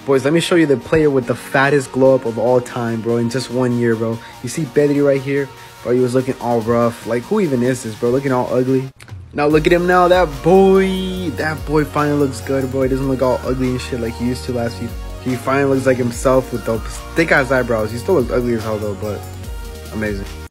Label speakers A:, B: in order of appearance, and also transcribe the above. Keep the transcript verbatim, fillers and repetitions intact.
A: Boys, let me show you the player with the fattest glow up of all time, bro, in just one year, bro. You see Pedri right here? Bro, he was looking all rough. Like, who even is this, bro? Looking all ugly. Now, look at him now. That boy, that boy finally looks good, bro. He doesn't look all ugly and shit like he used to last week. He finally looks like himself with those thick-ass eyebrows. He still looks ugly as hell, though, but amazing.